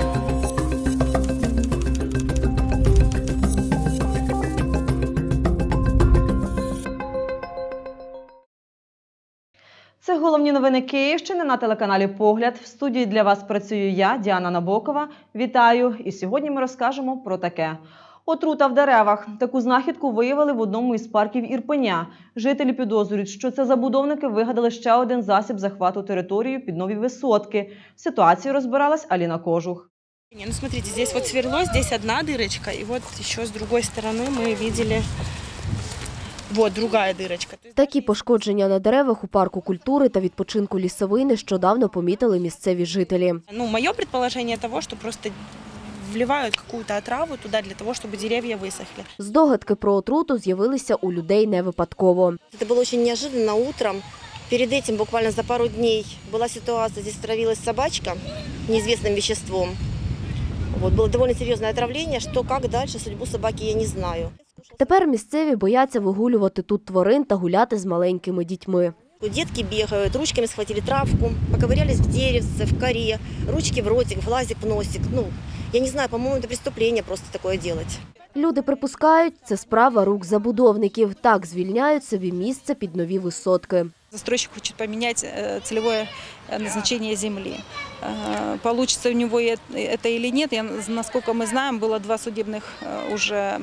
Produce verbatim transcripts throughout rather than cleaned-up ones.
Це головні новини Київщини на телеканалі «Погляд». В студії для вас працюю я, Діана Набокова. Вітаю! І сьогодні ми розкажемо про таке. Отрута в деревах. Таку знахідку виявили в одному із парків Ірпеня. Жителі підозрюють, що це забудовники вигадали ще один засіб захвату території під нові висотки. Ситуацію розбиралась Аліна Кожух. Ну, смотрите, здесь вот сверло, здесь одна дырочка, и вот еще с другой стороны мы видели вот другая дырочка. Такі пошкодження на деревах у парку культури та відпочинку «Лісовий» нещодавно помітили місцеві жителі. Ну, моє предположение того, що просто вливають какую-то отраву туди для того, щоб дерев'я висохли. Здогадки про отруту з'явилися у людей не випадково. Це було дуже неожиданно утром. Перед этим, буквально за пару дней, была ситуация, здесь травилась собачка неизвестным веществом. Вот, было довольно серьезное отравление, что, как дальше, судьбу собаки я не знаю. Тепер місцеві бояться вигулювати тут тварин та гуляти з маленькими дітьми. Детки бегают, ручками схватили травку, поковырялись в деревце, в коре, ручки в ротик, в глазик, в носик. Ну, я не знаю, по-моему, это преступление просто такое делать. Люди припускають, це справа рук забудовників. Так звільняють собі місце під нові висотки. Застройщик хочет поменять целевое назначение земли. Получится у него это или нет, я, насколько мы знаем, было два судебных уже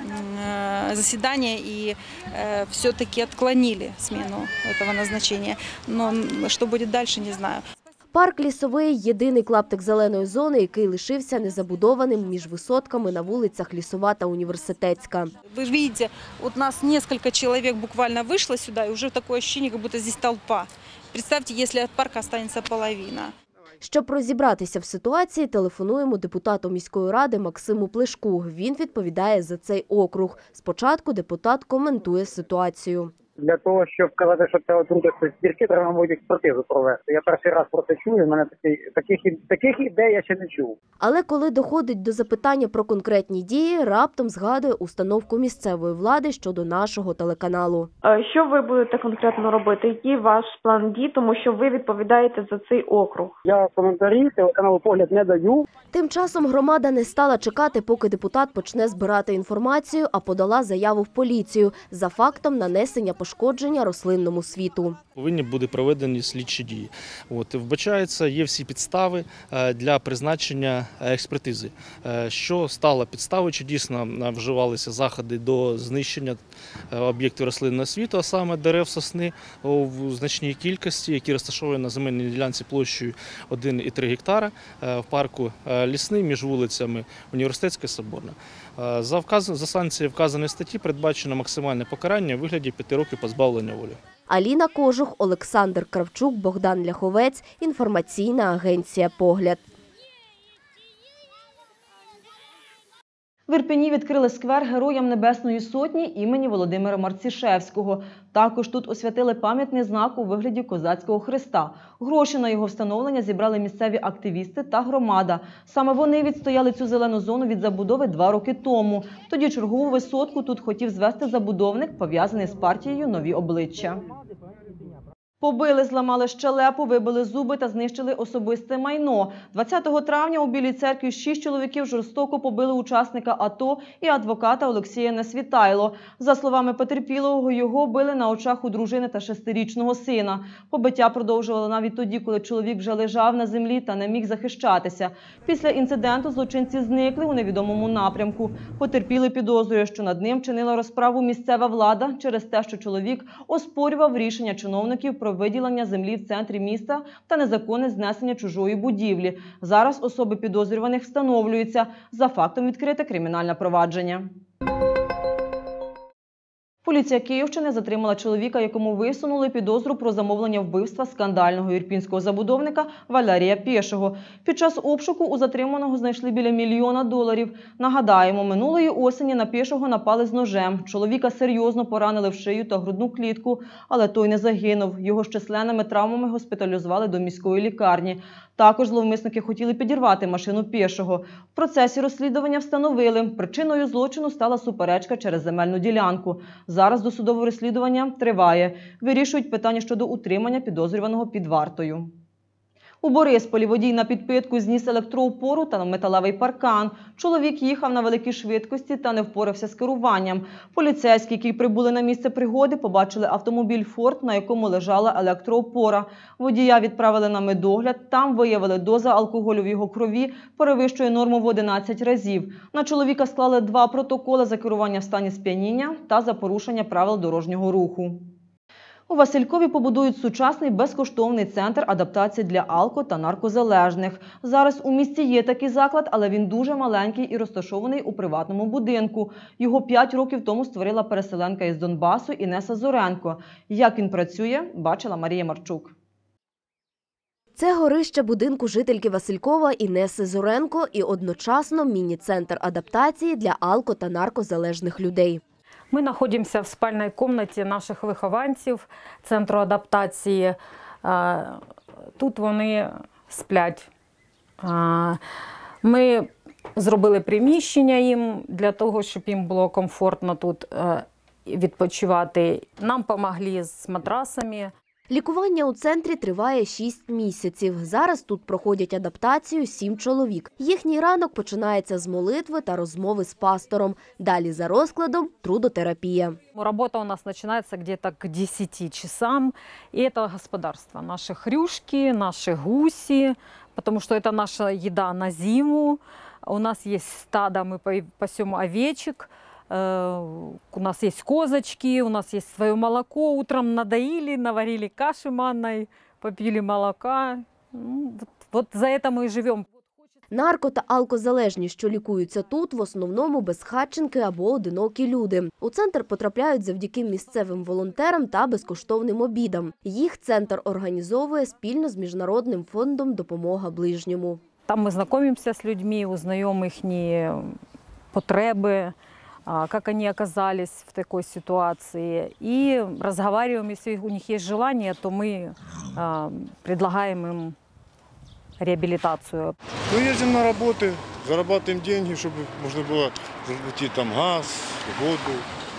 заседания и все-таки отклонили смену этого назначения. Но что будет дальше, не знаю. Парк «Лісовий» – єдиний клаптик зеленої зони, який лишився незабудованим між висотками на вулицях Лісова та Університетська. Ви ж бачите, от нас кілька чоловік буквально вийшло сюди, і вже таке відчуття, як будто тут толпа. Представте, якщо від парку залишиться половина. Щоб розібратися в ситуації, телефонуємо депутату міської ради Максиму Плешку. Він відповідає за цей округ. Спочатку депутат коментує ситуацію. Для того, щоб сказати, що це отрута збірки, треба, мабуть, експертизу провести. Я перший раз про це чую, в мене таких, таких, таких ідей я ще не чув. Але коли доходить до запитання про конкретні дії, раптом згадує установку місцевої влади щодо нашого телеканалу. Що ви будете конкретно робити? Який ваш план дій, тому що ви відповідаєте за цей округ? Я коментарі телеканалу «Погляд» не даю. Тим часом громада не стала чекати, поки депутат почне збирати інформацію, а подала заяву в поліцію за фактом нанесення пошкодження рослинному світу. Повинні бути проведені слідчі дії. От, вбачається, є всі підстави для призначення експертизи. Що стало підставою, чи дійсно вживалися заходи до знищення об'єктів рослинного світу, а саме дерев сосни в значній кількості, які розташовані на земельній ділянці площею один і три гектара в парку Лісний між вулицями Університетська і Соборна. За, вказ... За санкцією вказаної статті передбачено максимальне покарання у вигляді п'яти років позбавлення волі. Аліна Кожух, Олександр Кравчук, Богдан Ляховець. Інформаційна агенція «Погляд». В Ірпені відкрили сквер Героям Небесної Сотні імені Володимира Марцішевського. Також тут освятили пам'ятний знак у вигляді козацького хреста. Гроші на його встановлення зібрали місцеві активісти та громада. Саме вони відстояли цю зелену зону від забудови два роки тому. Тоді чергову висотку тут хотів звести забудовник, пов'язаний з партією «Нові обличчя». Побили, зламали щелепу, вибили зуби та знищили особисте майно. двадцятого травня у Білій церкві шість чоловіків жорстоко побили учасника АТО і адвоката Олексія Несвітайло. За словами потерпілого, його били на очах у дружини та шестирічного сина. Побиття продовжувало навіть тоді, коли чоловік вже лежав на землі та не міг захищатися. Після інциденту злочинці зникли у невідомому напрямку. Потерпілий підозрює, що над ним чинила розправу місцева влада через те, що чоловік оспорював рішення чиновників про виділення землі в центрі міста та незаконне знесення чужої будівлі. Зараз особи підозрюваних встановлюються. За фактом відкрите кримінальне провадження. Поліція Київщини затримала чоловіка, якому висунули підозру про замовлення вбивства скандального ірпінського забудовника Валерія Пєшого. Під час обшуку у затриманого знайшли біля мільйона доларів. Нагадаємо, минулої осені на Пєшого напали з ножем. Чоловіка серйозно поранили в шию та грудну клітку, але той не загинув. Його з численними травмами госпіталізували до міської лікарні. Також зловмисники хотіли підірвати машину Пєшого. В процесі розслідування встановили, причиною злочину стала суперечка через земельну ділянку. Зараз досудове розслідування триває. Вирішують питання щодо утримання підозрюваного під вартою. У Борисполі водій на підпитку зніс електроопору та металевий паркан. Чоловік їхав на великій швидкості та не впорався з керуванням. Поліцейські, які прибули на місце пригоди, побачили автомобіль «Форд», на якому лежала електроопора. Водія відправили на медогляд. Там виявили, доза алкоголю в його крові перевищує норму в одинадцять разів. На чоловіка склали два протоколи за керування в стані сп'яніння та за порушення правил дорожнього руху. У Василькові побудують сучасний безкоштовний центр адаптації для алко- та наркозалежних. Зараз у місті є такий заклад, але він дуже маленький і розташований у приватному будинку. Його п'ять років тому створила переселенка із Донбасу Інеса Зоренко. Як він працює, бачила Марія Марчук. Це горище будинку жительки Василькова Інеси Зоренко і одночасно міні-центр адаптації для алко- та наркозалежних людей. Ми знаходимося в спальній кімнаті наших вихованців центру адаптації. Тут вони сплять. Ми зробили приміщення їм для того, щоб їм було комфортно тут відпочивати. Нам допомогли з матрасами. Лікування у центрі триває шість місяців. Зараз тут проходять адаптацію сім чоловік. Їхній ранок починається з молитви та розмови з пастором. Далі за розкладом – трудотерапія. Робота у нас починається где-то к десяти часам. И это господарство. Наши хрюшки, наши гуси, потому что это наша еда на зиму. У нас есть стадо, мы пасем овечек. У нас есть козочки, у нас есть свое молоко. Утром надоили, наварили каши манной, попили молока. Вот, вот за это мы и живем. Нарко- та алкозалежні, що лікуються тут, в основному безхатченки або одинокі люди. У центр потрапляють завдяки місцевим волонтерам та безкоштовним обідам. Їх центр організовує спільно з Міжнародним фондом «Допомога ближньому». Там ми знайомимося з людьми, узнаємо їхні потреби, как они оказались в такой ситуации. И разговариваем, если у них есть желание, то мы предлагаем им реабилитацию. Мы ездим на работы, зарабатываем деньги, чтобы можно было заплатить там газ, воду.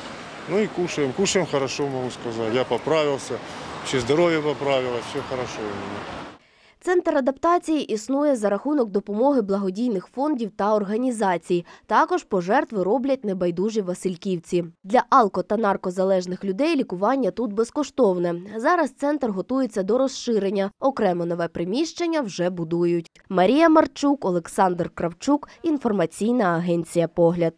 Ну и кушаем. Кушаем хорошо, могу сказать. Я поправился, вообще здоровье поправилось, все хорошо у меня. Центр адаптації існує за рахунок допомоги благодійних фондів та організацій. Також пожертви роблять небайдужі васильківці. Для алко- та наркозалежних людей лікування тут безкоштовне. Зараз центр готується до розширення. Окремо нове приміщення вже будують. Марія Марчук, Олександр Кравчук, інформаційна агенція «Погляд».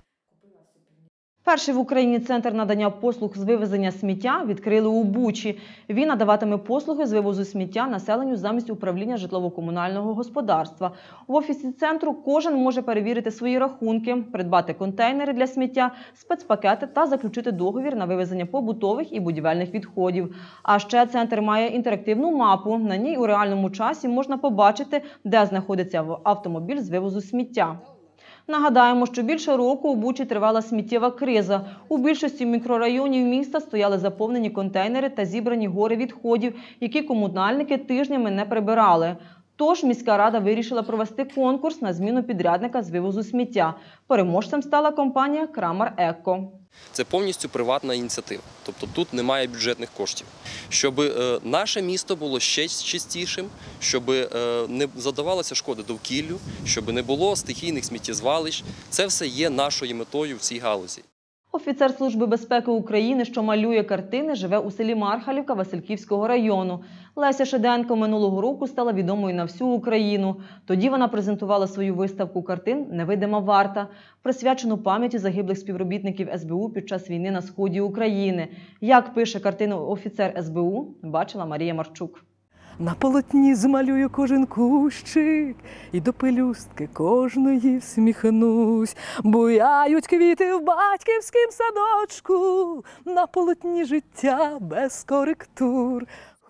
Перший в Україні центр надання послуг з вивезення сміття відкрили у Бучі. Він надаватиме послуги з вивозу сміття населенню замість управління житлово-комунального господарства. В офісі центру кожен може перевірити свої рахунки, придбати контейнери для сміття, спецпакети та заключити договір на вивезення побутових і будівельних відходів. А ще центр має інтерактивну мапу. На ній у реальному часі можна побачити, де знаходиться автомобіль з вивозу сміття. Нагадаємо, що більше року у Бучі тривала сміттєва криза. У більшості мікрорайонів міста стояли заповнені контейнери та зібрані гори відходів, які комунальники тижнями не прибирали. Тож міська рада вирішила провести конкурс на зміну підрядника з вивозу сміття. Переможцем стала компанія «Крамар Екко». Це повністю приватна ініціатива, тобто тут немає бюджетних коштів. Щоб наше місто було ще чистішим, щоб не задавалося шкоди довкіллю, щоб не було стихійних сміттєзвалищ. Це все є нашою метою в цій галузі. Офіцер Служби безпеки України, що малює картини, живе у селі Мархалівка Васильківського району. Леся Шиденко минулого року стала відомою на всю Україну. Тоді вона презентувала свою виставку картин «Невидима варта», присвячену пам'яті загиблих співробітників ес бе у під час війни на сході України. Як пише картину офіцер ес бе у, бачила Марія Марчук. На полотні змалюю кожен кущик, і до пелюстки кожної всміхнусь. Буяють квіти в батьківськім садочку, на полотні життя без коректур.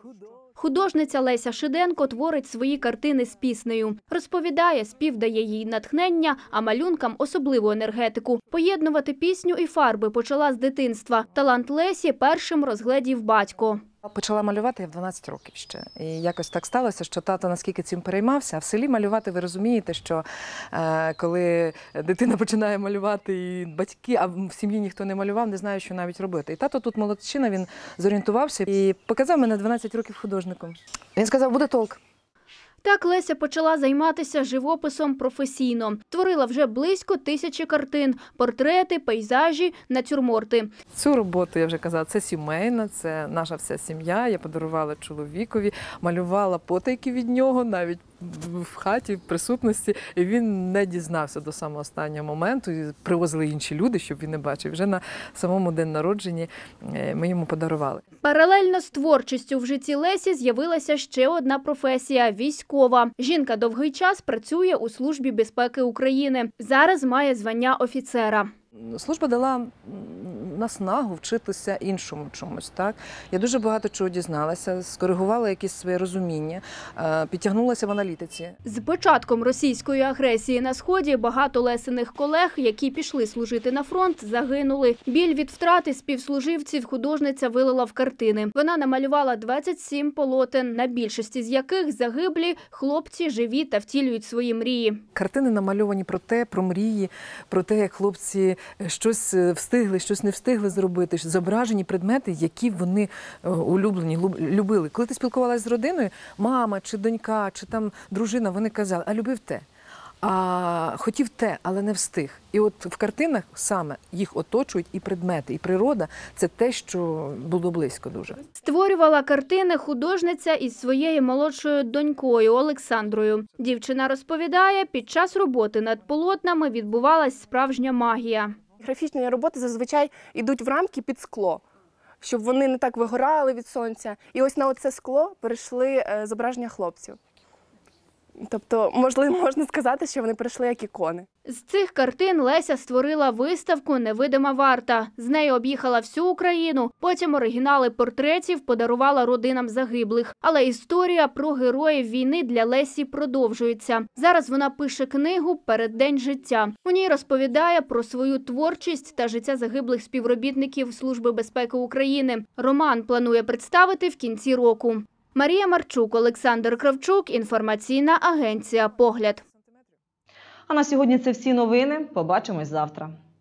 Художниця Леся Шиденко творить свої картини з піснею. Розповідає, спів дає їй натхнення, а малюнкам – особливу енергетику. Поєднувати пісню і фарби почала з дитинства. Талант Лесі першим розгледів батько. Почала малювати я в дванадцять років ще. І якось так сталося, що тато наскільки цим переймався. А в селі малювати, ви розумієте, що е, коли дитина починає малювати, і батьки, а в сім'ї ніхто не малював, не знає, що навіть робити. І тато тут молодчина, він зорієнтувався і показав мене дванадцять років художником. Він сказав, буде толк. Так Леся почала займатися живописом професійно. Творила вже близько тисячі картин – портрети, пейзажі, натюрморти. Цю роботу, я вже казала, це сімейна, це наша вся сім'я. Я подарувала чоловікові, малювала потайки від нього, навіть в хаті, в присутності. І він не дізнався до самого останнього моменту. І привозили інші люди, щоб він не бачив. Вже на самому день народження ми йому подарували. Паралельно з творчістю в житті Лесі з'явилася ще одна професія – військова. Жінка довгий час працює у Службі безпеки України. Зараз має звання офіцера. Служба дала наснагу вчитися іншому чомусь. Так? Я дуже багато чого дізналася, скоригувала якісь своє розуміння, підтягнулася в аналітиці. З початком російської агресії на Сході багато Лесиних колег, які пішли служити на фронт, загинули. Біль від втрати співслуживців художниця вилила в картини. Вона намалювала двадцять сім полотен, на більшості з яких загиблі хлопці живі та втілюють свої мрії. Картини намальовані про те, про мрії, про те, як хлопці щось встигли, щось не встигли зробити, зображені предмети, які вони улюблені, любили. Коли ти спілкувалася з родиною, мама чи донька, чи там дружина, вони казали, а любив те, а хотів те, але не встиг. І от в картинах саме їх оточують і предмети, і природа – це те, що було близько дуже. Створювала картини художниця із своєю молодшою донькою Олександрою. Дівчина розповідає, під час роботи над полотнами відбувалась справжня магія. Графічні роботи зазвичай йдуть в рамки під скло, щоб вони не так вигорали від сонця. І ось на оце скло перейшли зображення хлопців. Тобто, можливо, можна сказати, що вони прийшли як ікони. З цих картин Леся створила виставку «Невидима варта». З нею об'їхала всю Україну, потім оригінали портретів подарувала родинам загиблих. Але історія про героїв війни для Лесі продовжується. Зараз вона пише книгу «Переддень життя». У ній розповідає про свою творчість та життя загиблих співробітників Служби безпеки України. Роман планує представити в кінці року. Марія Марчук, Олександр Кравчук, інформаційна агенція «Погляд». А на сьогодні це всі новини. Побачимось завтра.